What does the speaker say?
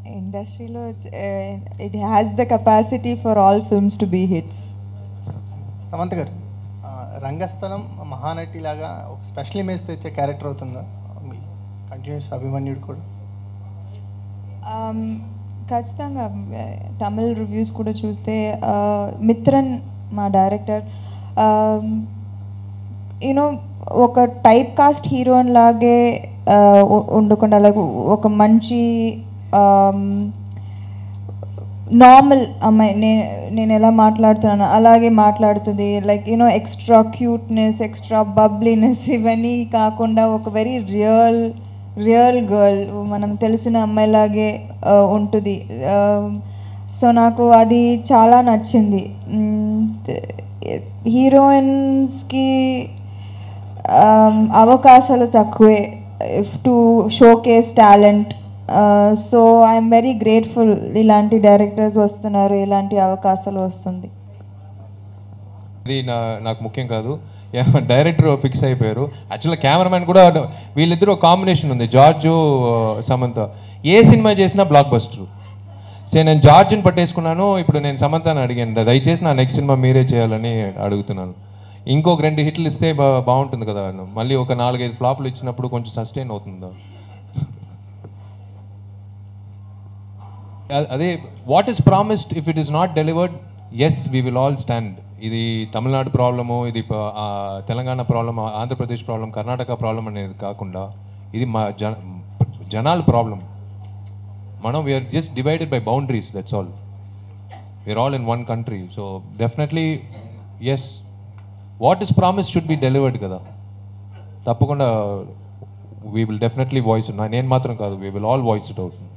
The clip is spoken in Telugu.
ఇండస్ట్రీలో it has the capacity for all films to be hits. Samantha గారు, రంగస్థలం మహానటి లాగా ఒక స్పెషల్ ఇమేజ్ తెచ్చే క్యారెక్టర్ అవుతుందా మీ కంటిన్యూస్ అభిమన్యుడు కూడా? ఖచ్చితంగా తమిళ్ రివ్యూస్ కూడా చూస్తే మిత్రన్ మా డైరెక్టర్ యూనో ఒక టైప్ కాస్ట్ హీరోయిన్ లాగే ఉండకుండా లైక్ ఒక మంచి నార్మల్ అమ్మాయి నేను ఎలా మాట్లాడుతున్నాను అలాగే మాట్లాడుతుంది. Like you know extra cuteness, extra bubbliness ఇవన్నీ కాకుండా ఒక వెరీ రియల్ గర్ల్, మనం తెలిసిన అమ్మాయిలాగే ఉంటుంది. సో నాకు అది చాలా నచ్చింది. హీరోయిన్స్కి అవకాశాలు తక్కువే to showcase talent. So I'm very grateful ఇలాంటి డైరెక్టర్స్ వస్తున్నారు, ఇలాంటి అవకాశాలు వస్తుంది. ఇది నాకు ముఖ్యం కాదు, డైరెక్టర్ ఫిక్స్ అయిపోయారు. యాక్చువల్గా కెమెరామెన్ కూడా వీళ్ళిద్దరూ కాంబినేషన్ ఉంది, జార్జు సమంత. ఏ సినిమా చేసినా బ్లాక్ బస్టర్. సో నేను జార్జ్ని పట్టేసుకున్నాను, ఇప్పుడు నేను సమంతని అడిగాను దయచేసి నా నెక్స్ట్ సినిమా మీరే చేయాలని అడుగుతున్నాను. ఇంకొక 2 హిట్లు ఇస్తే బాగుంటుంది కదా, మళ్ళీ ఒక 4-5 ఫ్లాప్లు ఇచ్చినప్పుడు కొంచెం సస్టైన్ అవుతుందా? అదే what is promised if it is not delivered, yes we will all stand. ఇది తమిళనాడు ప్రాబ్లము, ఇది Telangana problem, Andhra Pradesh problem, Karnataka problem అనేది కాకుండా ఇది మా జనాల ప్రాబ్లం. మనం we're just divided by boundaries, that's all. We're all in one country. So definitely yes, what is promise should be delivered కదా. తప్పకుండా వీ విల్ డెఫినెట్లీ వాయిస్, నేను మాత్రం కాదు, we will all voice it out.